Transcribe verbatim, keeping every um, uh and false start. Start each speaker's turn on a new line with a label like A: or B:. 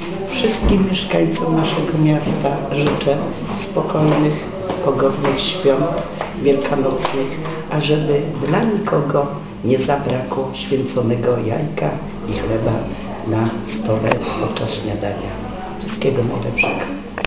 A: Wszystkim mieszkańcom naszego miasta życzę spokojnych, pogodnych świąt wielkanocnych, a żeby dla nikogo nie zabrakło święconego jajka i chleba na stole podczas śniadania. Wszystkiego najlepszego.